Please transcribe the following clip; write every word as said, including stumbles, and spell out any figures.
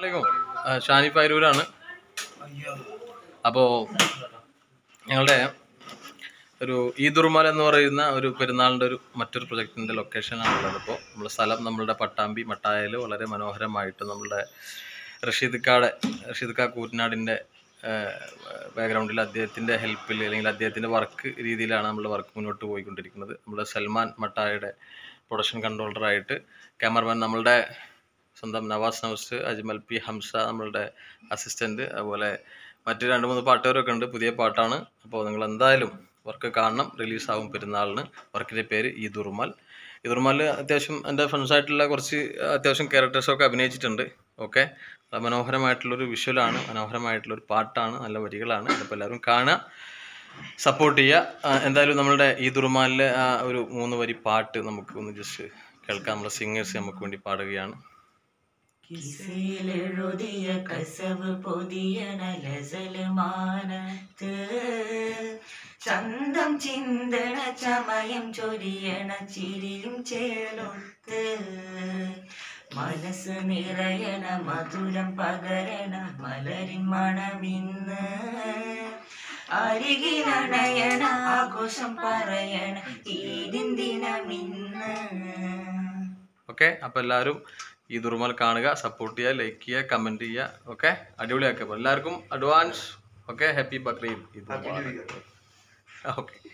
ഷാനി പൈരൂരാണ്. അപ്പോൾ ഞങ്ങളുടെ ഒരു ഈദുർമൽ എന്ന് പറയുന്ന ഒരു പെരുന്നാളിൻ്റെ ഒരു മറ്റൊരു പ്രൊജക്റ്റിൻ്റെ ലൊക്കേഷനാണുള്ളത്. ഇപ്പോൾ നമ്മുടെ സ്ഥലം നമ്മളുടെ പട്ടാമ്പി മട്ടായയിൽ വളരെ മനോഹരമായിട്ട് നമ്മളുടെ റഷീദ്ക്കാടെ റഷീദ്ക്ക കൂറ്റനാടിൻ്റെ ബാക്ക്ഗ്രൗണ്ടിൽ അദ്ദേഹത്തിൻ്റെ ഹെൽപ്പിൽ അല്ലെങ്കിൽ അദ്ദേഹത്തിൻ്റെ വർക്ക് രീതിയിലാണ് നമ്മളുടെ വർക്ക് മുന്നോട്ട് പോയിക്കൊണ്ടിരിക്കുന്നത്. നമ്മുടെ സൽമാൻ മട്ടായയുടെ പ്രൊഡക്ഷൻ കൺട്രോളറായിട്ട്, ക്യാമറമാൻ നമ്മളുടെ സ്വന്തം നവാസ് നവസ്, അജ്മൽ പി ഹംസ നമ്മളുടെ അസിസ്റ്റൻറ്റ്, അതുപോലെ മറ്റ് രണ്ട് മൂന്ന് പാട്ടുകാരൊക്കെ ഉണ്ട്. പുതിയ പാട്ടാണ്. അപ്പോൾ നിങ്ങൾ എന്തായാലും വർക്ക് കാണണം. റിലീസാവും പെരുന്നാളിന്. വർക്കിൻ്റെ പേര് ഈദുർമൽ. ഈദുർമൽ അത്യാവശ്യം എൻ്റെ ഫ്രണ്ട്സായിട്ടുള്ള കുറച്ച് അത്യാവശ്യം ക്യാരക്ടേഴ്സൊക്കെ അഭിനയിച്ചിട്ടുണ്ട്. ഓക്കെ, മനോഹരമായിട്ടുള്ളൊരു വിഷ്വലാണ്, മനോഹരമായിട്ടുള്ളൊരു പാട്ടാണ്, നല്ല വരികളാണ്. അപ്പോൾ എല്ലാവരും കാണുക, സപ്പോർട്ട് ചെയ്യുക. എന്തായാലും നമ്മളുടെ ഈദുർമലിലെ ആ ഒരു മൂന്ന് വരി പാട്ട് നമുക്ക് ഒന്ന് ജസ്റ്റ് കേൾക്കാം. നമ്മുടെ സിംഗേഴ്സ് നമുക്ക് വേണ്ടി പാടുകയാണ്. കിസിലെഴുതിയ കസവ് പൊതിയണ ലസൽമാനത്ത് ചന്തം ചിന്തണ ചമയം ചൊരിയണ ചിരിയും ചേർത്തൊത്ത് മനസ്സ് നിറയണ മധുരം പകരണ മലരിൻ മണമിന്ന് അരികിലണയണ ആഘോഷം പറയണ ഈദിൻ ദിനമിന്ന്. ഓക്കെ, അപ്പോൾ എല്ലാവരും ഈദുർമൽ കാണുക, സപ്പോർട്ട് ചെയ്യുക, ലൈക്ക് ചെയ്യുക, കമൻറ്റ് ചെയ്യുക. ഓക്കെ, അടിപൊളിയാക്കുക. അപ്പോൾ എല്ലാവർക്കും advance okay happy Bakrid. Okay.